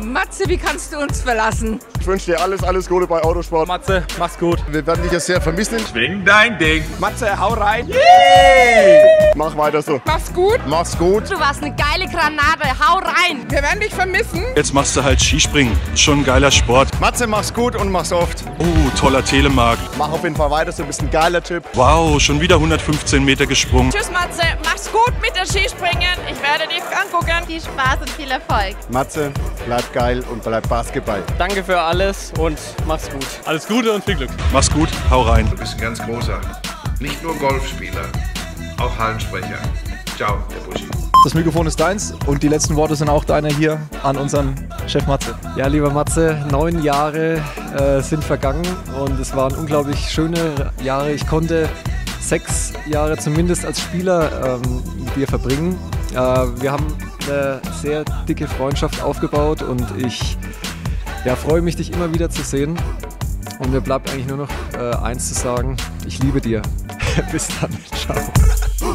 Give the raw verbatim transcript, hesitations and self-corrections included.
Matze, wie kannst du uns verlassen? Ich wünsche dir alles, alles Gute bei Autosport. Matze, mach's gut. Wir werden dich ja sehr vermissen. Schwing dein Ding. Matze, hau rein. Yeah! Mach weiter so. Mach's gut. Mach's gut. Du warst eine geile Granate. Hau rein. Wir werden dich vermissen. Jetzt machst du halt Skispringen. Schon ein geiler Sport. Matze, mach's gut und mach's oft. Oh, toller Telemark. Mach auf jeden Fall weiter, so ein bisschen geiler Typ. Wow, schon wieder hundertfünfzehn Meter gesprungen. Tschüss Matze, mach's gut mit der Skispringen. Ich werde dich angucken. Viel Spaß und viel Erfolg. Matze, bleib geil und bleib Basketball. Danke für alles und mach's gut. Alles Gute und viel Glück. Mach's gut, hau rein. Du bist ein ganz großer. Nicht nur Golfspieler, auch Hallensprecher. Ciao, der Buschi. Das Mikrofon ist deins und die letzten Worte sind auch deine hier an unseren Chef Matze. Ja, lieber Matze, neun Jahre äh, sind vergangen und es waren unglaublich schöne Jahre. Ich konnte sechs Jahre zumindest als Spieler ähm, mit dir verbringen. Äh, wir haben eine sehr dicke Freundschaft aufgebaut und ich ja, freue mich, dich immer wieder zu sehen. Und mir bleibt eigentlich nur noch äh, eins zu sagen, ich liebe dir. Bis dann, ciao.